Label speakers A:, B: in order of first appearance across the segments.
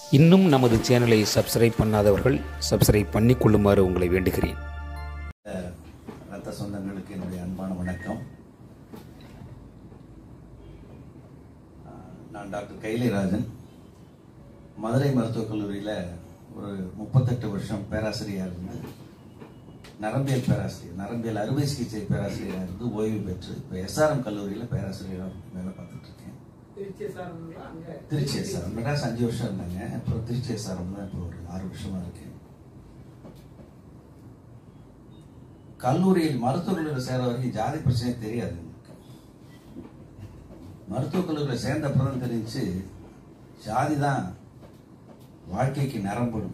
A: இன்னும் நமது சேனலை சப்ஸ்கிரைப் பண்ணாதவர்கள் சப்ஸ்கிரைப் பண்ணிக்கொள்ளுமாறு உங்களை வேண்டுகிறேன்.
B: ரத்த சொந்தங்களுக்கு என்னுடைய அன்பான வணக்கம். நான் டாக்டர் கைலிராஜன். மதுரை மருத்துவக் கல்லூரியில் ஒரு 38 வருஷம் பேராசிரியராக இருந்து நரம்பியல் பேராசிரியர், நரம்பியல் அறுவை சிகிச்சை பேராசிரியராக இருந்து ஓய்வு பெற்று இப்போ எஸ்ஆர்எம் கல்லூரியில் பேராசிரியராக வேலை பார்த்துட்டு இருக்கேன். திருச்சி எஸ்ஆர்எம் மெட்ராஸ் 5 வருஷம் இருந்தாங்க. அப்புறம் திருச்சி எஸ்ஆர்எம் தான் இப்போ ஒரு 6 வருஷமா இருக்கேன். கல்லூரியில் மருத்துவக் கல்லூரியில் சேர்ற வரைக்கும் ஜாதி பிரச்சனை தெரியாது. மருத்துவக் கல்லூரியில் சேர்ந்த அப்புறம் தெரிஞ்சு ஜாதி தான் வாழ்க்கைக்கு நரம்படும்.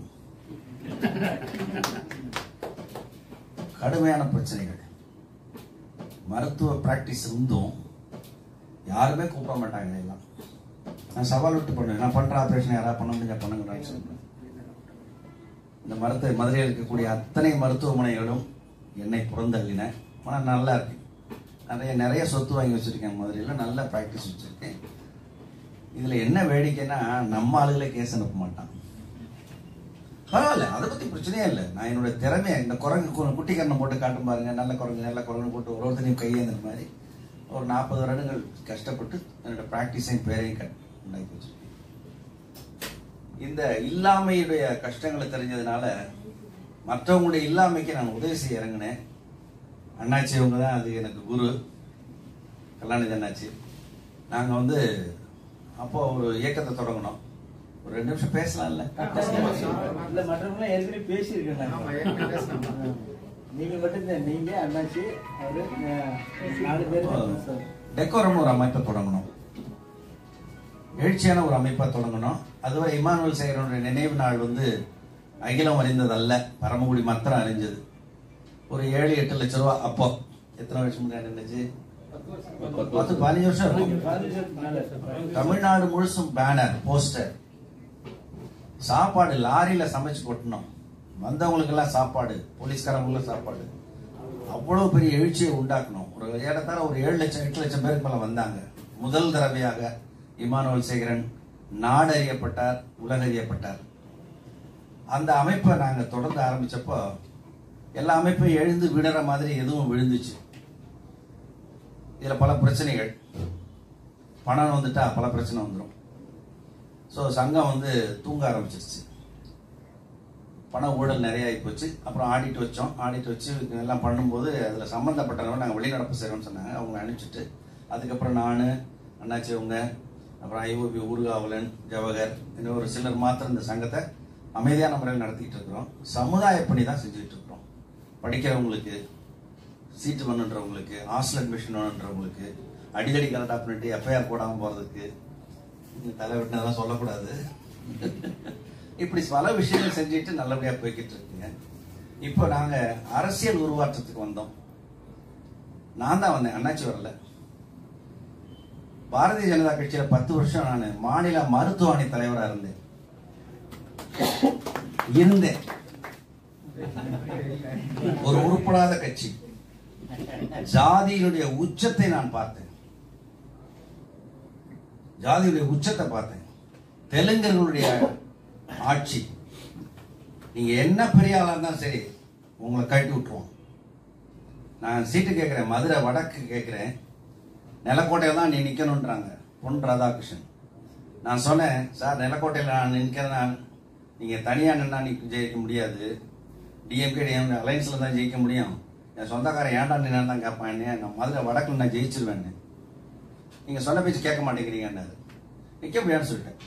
B: கடுமையான பிரச்சனைகள். மருத்துவ பிராக்டிஸ் இருந்தும் யாருமே கூப்பிட மாட்டாங்க. எல்லாம் நான் சவால் விட்டு பண்ணுவேன். நான் பண்ற ஆபரேஷன் யாராவது பண்ண முடிஞ்சா பண்ணுங்கன்னு சொல்றேன். இந்த மதுரையில் இருக்கக்கூடிய அத்தனை மருத்துவமனைகளும் என்னை புறந்தள்ளின. ஆனால் நல்லா இருக்கு. நிறைய சொத்து வாங்கி வச்சிருக்கேன். மதுரையில் நல்ல பிராக்டிஸ் வச்சிருக்கேன். இதுல என்ன வேடிக்கைன்னா நம்ம ஆளுகளே கேஸ் அனுப்ப மாட்டான். பரவாயில்ல, அதை பத்தி பிரச்சனையே இல்லை. நான் என்னோட திறமையை இந்த குரங்கு குட்டிக்கரணம் போட்டு காட்டும் பாருங்க, நல்ல குரங்கு போட்டு ஒருத்தனையும் கையேந்திர மாதிரி ஒரு 40 வருடங்கள் கஷ்டப்பட்டு என்னோட பிராக்டிஸையும் பேரையும் உண்டாக்கி வச்சிருக்கேன். இந்த இல்லாமையுடைய கஷ்டங்களை தெரிஞ்சதுனால மற்றவங்களுடைய இல்லாமைக்கு நான் உதவி செய்ய இறங்கினேன். அண்ணாச்சி அவங்க தான் அது எனக்கு குரு, கலாநிதி அண்ணாச்சி. நாங்கள் அப்போ ஒரு இயக்கத்தை தொடங்கினோம். ஒரு 2 நிமிஷம் பேசலாம்ல?
C: மற்றவங்க ஏற்கனவே பேசியிருக்கேன். நீங்க மட்டும் நீங்க அண்ணாச்சி அவரு 4 பேர்
B: டெக்கோரம் ஒரு அமைப்பை தொடங்கணும். எழுச்சியான ஒரு அமைப்பா தொடங்கணும். அதுவரை இமானுவேல் சேகரனுடைய நினைவு நாள் அகிலம் அறிந்ததல்ல, பரமக்குடி மாத்திரம் அறிஞ்சது. ஒரு 7-8 லட்சம் ரூபாய். அப்போ எத்தனை வருஷம் முன்னாடி இருந்துச்சு? 10-15 வருஷம் இருக்கும். தமிழ்நாடு முழுசும் பேனர், போஸ்டர், சாப்பாடு லாரியில சமைச்சு கொட்டணும். வந்தவங்களுக்கு எல்லாம் சாப்பாடு, போலீஸ்காரங்களுக்கு சாப்பாடு. அவ்வளவு பெரிய எழுச்சியை உண்டாக்கணும். ஒரு ஏறத்தாழ ஒரு 7 லட்சம் 8 லட்சம் பேருக்கு மேல வந்தாங்க. முதல் தடவையாக இமானுவேல் சேகரன் நாடு அறியப்பட்டார், உலக அறியப்பட்டார். அந்த அமைப்பை நாங்க தொடர்ந்து ஆரம்பிச்சப்போ எல்லா அமைப்பையும் எழுந்து விடுற மாதிரி எதுவும் விழுந்துச்சு. இதுல பல பிரச்சனைகள். பணம் வந்துட்டா பல பிரச்சனை வந்துடும். ஸோ சங்கம் தூங்க ஆரம்பிச்சிருச்சு. பண ஊழல் நிறைய ஆகி போச்சு. அப்புறம் ஆடிட் வச்சோம். ஆடிட் வச்சு எல்லாம் பண்ணும்போது அதில் சம்மந்தப்பட்டவங்க நாங்கள் வெளிநடப்பு செய்கிறோம்னு சொன்னாங்க. அவங்க அனுப்பிச்சிட்டு அதுக்கப்புறம் நான், அண்ணாச்சி அவங்க, அப்புறம் ஐஓபி ஊர்காவலன், ஜவஹர், இன்னும் ஒரு சிலர் மாத்திரம் இந்த சங்கத்தை அமைதியான முறையில் நடத்திட்டு இருக்கிறோம். சமுதாய பணி தான் செஞ்சுட்டு இருக்கிறோம். படிக்கிறவங்களுக்கு, சீட்டு பண்ணுன்றவங்களுக்கு, ஹாஸ்டல் அட்மிஷன் வேணுன்றவங்களுக்கு, அடிக்கடி கலெக்ட் பண்ணிட்டு எஃப்ஐஆர் போடாமல் போகிறதுக்கு, தலைவட்டினதெல்லாம் சொல்லக்கூடாது, இப்படி பல விஷயங்கள் செஞ்சுட்டு நல்லபடியா போய்கிட்டு இருக்குங்க. இப்போ நாங்க அரசியல் உருவாற்றத்துக்கு வந்தோம். நான் தான் வந்தேன், அண்ணாச்சி வரல. பாரதிய ஜனதா கட்சியில 10 வருஷம் நான் மாநில மருத்துவ அணி தலைவராக இருந்தேன். ஒரு உருப்படாத கட்சி. ஜாதியினுடைய உச்சத்தை நான் பார்த்தேன். ஜாதியுடைய உச்சத்தை பார்த்தேன். தெலுங்கர்களுடைய ஆட்சி. நீங்க என்ன பெரிய ஆளா இருந்தாலும் சரி, உங்களை கட்டி விட்டுருவோம். நான் சீட்டு கேட்கிறேன், மதுரை வடக்கு கேட்கிறேன். நிலக்கோட்டையில தான் நீ நிக்கணும்ன்றாங்க. பொன் ராதாகிருஷ்ணன். நான் சொன்னேன், சார் நிலக்கோட்டையில் நான் நிற்கிறேன், நீங்க தனியா நின்னா ஜெயிக்க முடியாது. டிஎம்கே அலைன்ஸ்ல தான் ஜெயிக்க முடியும். என் சொந்தக்காரன் ஏன்டா நின்னா தான் கேட்பான். நான் மதுரை வடக்குல நான் ஜெயிச்சிருவேன். நீங்க சொன்ன பேச்சு கேட்க மாட்டேங்கிறீங்க. நிக்க முடியாதுன்னு சொல்லிட்டேன்.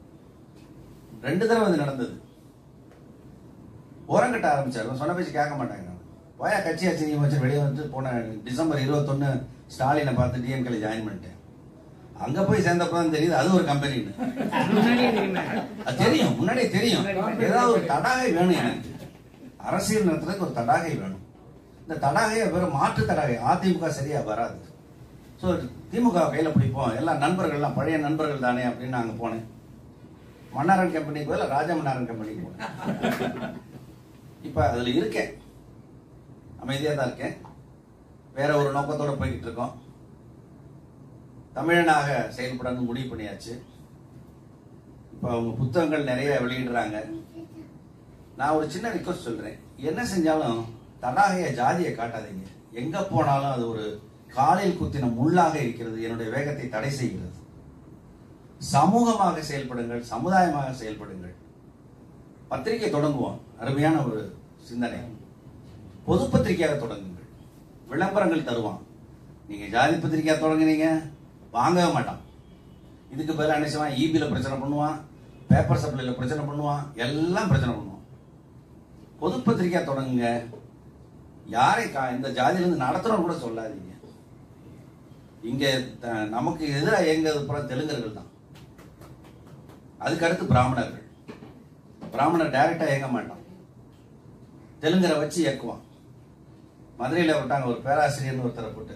B: 2 தடவை நடந்தது. ஓரங்கட்ட ஆரம்பிச்சாரு. சொன்ன பேச்சு கேட்க மாட்டாங்க. போயா கட்சி ஆச்சு நீ வச்சு வெளியே போன டிசம்பர் 21 ஸ்டாலினை பார்த்து டிஎம்கேல ஜாயின் பண்ணிட்டேன். அங்க போய் சேர்ந்தப்பதான் தெரியுது அது ஒரு கம்பெனின்னு. தெரியும், முன்னாடியே தெரியும். ஏதாவது ஒரு தடாகை வேணும் எனக்கு. அரசியல் நடத்துறதுக்கு ஒரு தடாகை வேணும். இந்த தடாகையை வெறும் மாற்று தடாகை. அதிமுக சரியா வராது. ஸோ திமுக கையில பிடிப்போம். எல்லா நண்பர்கள்லாம் பழைய நண்பர்கள் தானே அப்படின்னு நாங்க போனேன். மன்னாரன் கம்பெனிக்கு போல ராஜமன்னாரன் கம்பெனிக்கு போனேன். இப்ப அதுல இருக்கேன், அமைதியா தான் இருக்கேன். வேற ஒரு நோக்கத்தோட போய்கிட்டு இருக்கோம். தமிழனாக செயல்படணும் முடிவு பண்ணியாச்சு. இப்போ அவங்க புத்தகங்கள் நிறைய வெளியிடுறாங்க. நான் ஒரு சின்ன ரிக்வஸ்ட் சொல்றேன், என்ன செஞ்சாலும் தடாகைய ஜாதியை காட்டாதீங்க. எங்க போனாலும் அது ஒரு காலில் குத்தின முள்ளாக இருக்கிறது, என்னுடைய வேகத்தை தடை செய்கிறது. சமூகமாக செயல்படுங்கள், சமுதாயமாக செயல்படுங்கள். பத்திரிகை தொடங்குவோம், அருமையான ஒரு சிந்தனை. பொது பத்திரிகையாக தொடங்குங்கள், விளம்பரங்கள் தருவான். நீங்க ஜாதி பத்திரிகையா தொடங்குனீங்க, வாங்கவே மாட்டான். இதுக்கு பதிலாக என்ன செய்வான், ஈபில பிரச்சனை பண்ணுவான், பேப்பர் சப்ளைல பிரச்சனை பண்ணுவான், எல்லாம் பிரச்சனை பண்ணுவான். பொது பத்திரிகையா தொடங்குங்க. யாரை இந்த ஜாதியிலிருந்து நடத்துறோம் கூட சொல்லாதீங்க. இங்க நமக்கு எதிராக இயங்குறது தெலுங்கர்கள் தான், அதுக்கு அடுத்து பிராமணர்கள். பிராமணர் டைரக்டா இயங்க மாட்டான், தெலுங்கரை வச்சு இயக்குவான். மதுரையில் விட்டாங்க ஒரு பேராசிரியர்னு ஒருத்தரை போட்டு.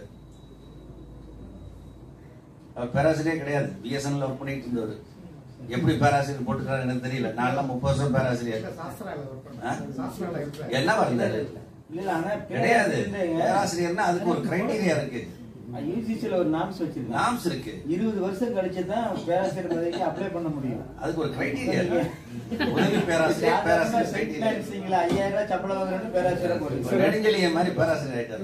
B: அவர் பேராசிரியர் கிடையாது, பிஎஸ்என்எல் ஒர்க் பண்ணிட்டு இருந்தவர். எப்படி பேராசிரியர் போட்டுக்கிறாரு எனக்கு தெரியல. நான் 30 வருஷம் பேராசிரியர். என்ன வரல கிடையாது. பேராசிரியர்னா அதுக்கு ஒரு கிரைட்டீரியா இருக்கு.
C: யூஜிசில ஒரு நாம்ஸ் வச்சிருக்காங்க.
B: நாம்ஸ் இருக்கு.
C: 20 வருஷம் கழிச்சு தான் பேராசிரியர் பதவிக்கு அப்ளை பண்ண முடியும்.
B: அதுக்கு ஒரு கிரைட்டீரியா இருக்கு. உதவி பேராசிரியர், பேராசிரியர் கிரைட்டீரியா.
C: 5000 ரூபாய் சம்பளம் வாங்குறேன்னு பேராசிரியர் போடுங்க.
B: நெடுஞ்செழிய மாதிரி பேராசிரியர் ஆயிட்டாரு.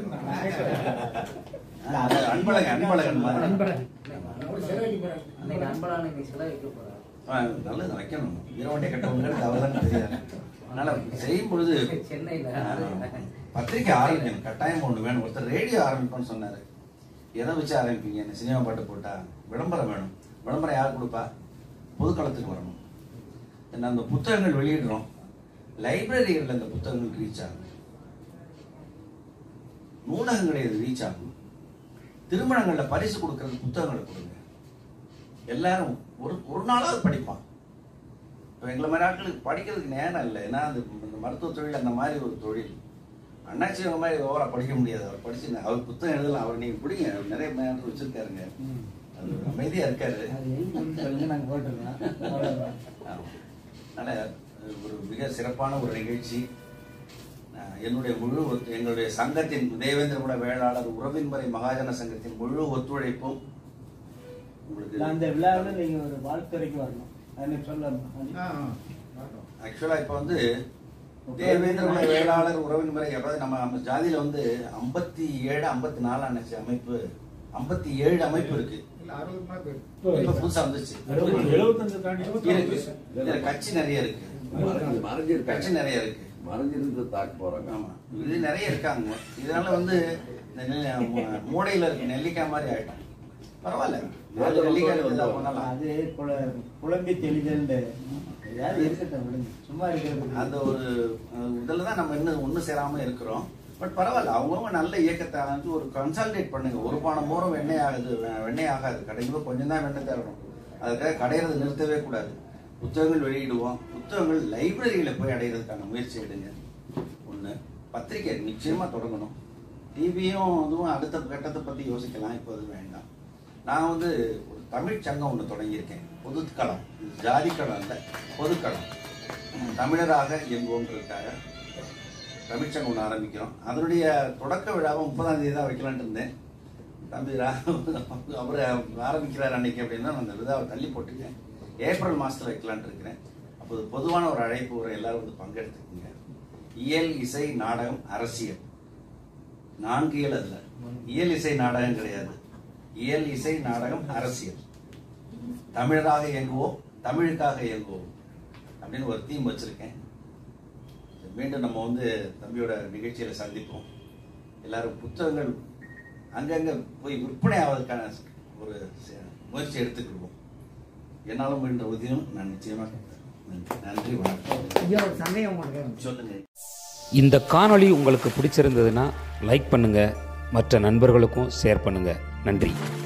B: அன்பழகன் மாதிரி. நல்லது வைக்கணும். இரவண்டை கட்டவங்களுக்கு அவர்தான் தெரியாது. அதனால செய்யும் பொழுது பத்திரிகை ஆரம்பிக்கணும், கட்டாயம் ஒண்ணு வேணும். ஒருத்தர் ரேடியோ ஆரம்பிப்போம்னு சொன்னாரு. எதை வச்சு ஆரம்பிப்பீங்க? சினிமா பாட்டு போட்டா விளம்பரம் வேணும். விளம்பரம் யார் கொடுப்பா? பொதுக்களத்துக்கு வரணும். அந்த புத்தகங்கள் வெளியிடுறோம், லைப்ரரிகளில் அந்த புத்தகங்கள் ரீச் ஆகும், நூலகங்களில் ரீச் ஆகும். திருமணங்கள்ல பரிசு கொடுக்கறது புத்தகங்களை கொடுங்க. எல்லாரும் ஒரு நாளாவது படிப்பான். இப்போ எங்களை மாதிரி ஆட்களுக்கு படிக்கிறதுக்கு நேரம் இல்லை. ஏன்னா அந்த மருத்துவ தொழில் அந்த மாதிரி ஒரு தொழில். அண்ணாச்சி அவங்க மாதிரி ஓவரா படிக்க முடியாது. அவர் படிச்சு அவர் புத்தகம் எழுதலாம். அவர் நீங்க பிடிங்க, அவர் நிறைய மேட்டர் வச்சிருக்காருங்க. அது அமைதியா இருக்காரு. அதனால ஒரு மிக சிறப்பான ஒரு நிகழ்ச்சி. என்னுடைய எங்களுடைய சங்கத்தின் தேவேந்திரகுல வேளாளர் உறவின் முறை மகாஜன சங்கத்தின் முழு ஒத்துழைப்பும் உங்களுக்கு.
C: அந்த விழாவில் நீங்க ஒரு வாழ்த்துறைக்கு வரணும். சொல்லணும்.
B: ஆக்சுவலா இப்ப வந்து தேவேந்திரகுல வேளாளர் உறவின் முறை, நம்ம ஜாதியில வந்து 57 54 ஆனச்சு அமைப்பு. 57 அமைப்பு இருக்கு. இப்ப புதுசா வந்துச்சு. கட்சி நிறைய இருக்கு, கட்சி நிறைய இருக்கு, மறைஞ்சிருந்து தாக்க போறாங்க. ஆமா, இது நிறைய இருக்காங்க. இதனால வந்து மூடையில இருக்கு நெல்லிக்காய் மாதிரி ஆயிட்டோம். பரவாயில்ல,
C: அது குழம்பி தெளிதல் சும்மா இருக்கிறது.
B: அந்த ஒரு இதுலதான் நம்ம இன்னும் ஒண்ணு சேராம இருக்கிறோம். பட் பரவாயில்ல, அவங்கவுங்க நல்ல இயக்கத்தை வந்து ஒரு கன்சால்டேட் பண்ணுங்க. ஒரு பானம் மூரம் வெண்ணெய் ஆகுது, வெண்ணெய் ஆகாது. கடைக்கு கொஞ்சம் தான் வெண்ணெய் தரணும். அதுக்காக கடையிறது நிறுத்தவே கூடாது. புத்தகங்கள் வெளியிடுவோம். புத்தகங்கள் லைப்ரரியில போய் அடையிறதுக்கான முயற்சி எடுங்க. ஒண்ணு, பத்திரிகை நிச்சயமா தொடங்கணும். டிவியும் அதுவும் அடுத்த கட்டத்தை பத்தி யோசிக்கலாம். இப்போ அது வேண்டாம். நான் வந்து ஒரு தமிழ் சங்கம் ஒன்று தொடங்கியிருக்கேன். பொதுக்களம், ஜாதிக்களம் இல்லை, பொதுக்களம். தமிழராக இயங்குவோன்றதுக்காக தமிழ்ச்சங்கம் ஒன்று ஆரம்பிக்கிறோம். அதனுடைய தொடக்க விழாவை 30ஆம் தேதி தான் வைக்கலான்ட்டு இருந்தேன். தம்பி அவர் ஆரம்பிக்கிறார் அன்னைக்கு அப்படின்னா நான் அந்த விழாவை தள்ளி போட்டுக்கேன். ஏப்ரல் மாசத்துல வைக்கலான் இருக்கிறேன். அப்போது பொதுவான ஒரு அழைப்பு வரும், எல்லாரும் வந்து பங்கெடுத்துக்குங்க. இயல், இசை, நாடகம், அரசியல், 4 இயல். அதுல இயல், இசை, நாடகம் கிடையாது. இயல், இசை, நாடகம், அரசியல். தமிழராக இயங்குவோம், தமிழுக்காக இயங்குவோம் அப்படின்னு ஒரு தீம் வச்சிருக்கேன். மீண்டும் நம்ம வந்து தம்பியோட நிகழ்ச்சியில சந்திப்போம். எல்லாரும் புத்தகங்கள் அங்கங்க போய் விற்பனை ஆவதற்கான ஒரு முயற்சி எடுத்துக்கிடுவோம். என்னாலும் என்ற உதவியும் நான் நிச்சயமா. நன்றி, வணக்கம். சொல்லுங்க.
A: இந்த காணொளி உங்களுக்கு பிடிச்சிருந்ததுன்னா லைக் பண்ணுங்க, மற்ற நண்பர்களுக்கும் ஷேர் பண்ணுங்க. நன்றி.